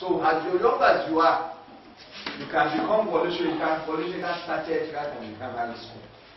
So as young as you are, you can become volunteer. You can volunteer started right from the primary school.